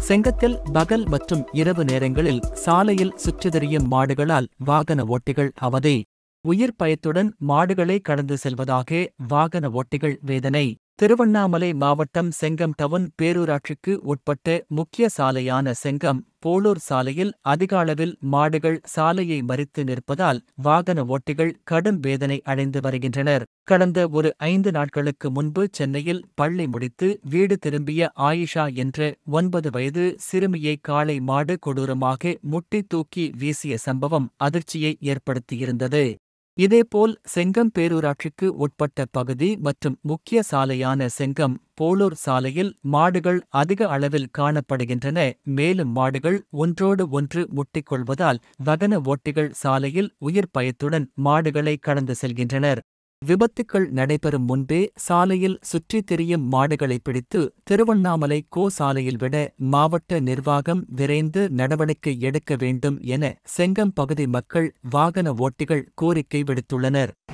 செங்கத்தில் பகல் மற்றும் இரவு நேரங்களில் சாலையில் சுற்றித் திரியும் மாடுகளால் வாகன ஓட்டிகள் அவதி. உயிர் பயத்துடன் மாடுகளை கடந்து செல்வதாக வாகன ஓட்டிகள் வேதனை. திருவண்ணாமலை மாவட்டம் செங்கம் டவுன் பேரூராட்சிக்கு உட்பட்ட முக்கிய சாலையான செங்கம் போளூர் சாலையில் அதிக அளவில் மாடுகள் சாலையை மறித்து நிற்பதால் வாகன ஓட்டிகள் கடும் வேதனை அடைந்து வருகின்றனர். கடந்த ஒரு 5 நாட்களுக்கு முன்பு சென்னையில் பள்ளி முடித்து வீடு திரும்பிய ஆயிஷா என்ற 9 வயது சிறுமியை காளை மாடு கொடூரமாக முட்டி தூக்கி வீசிய சம்பவம் அதிர்ச்சியை ஏற்படுத்தியிருந்தது. இதேபோல் செங்கம் பேரூராட்சிக்கு உட்பட்ட பகுதி மற்றும் முக்கிய சாலையான செங்கம் போளூர் சாலையில் மாடுகள் அதிக அளவில் காணப்படுகின்றன. மேலும் மாடுகள் ஒன்றோடு ஒன்று முட்டிக்கொள்வதால் வாகன ஓட்டிகள் சாலையில் உயிர் பயத்துடன் மாடுகளை கடந்து செல்கின்றனர். விபத்துக்கள் நடைபெறும் முன்பே சாலையில் சுற்றித் திரியும் மாடுகளை பிடித்து திருவண்ணாமலை சாலையில் விட மாவட்ட நிர்வாகம் விரைந்து நடவடிக்கை எடுக்க வேண்டும் என செங்கம் பகுதி மக்கள் வாகன ஓட்டிகள் கோரிக்கை விடுத்துள்ளனர்.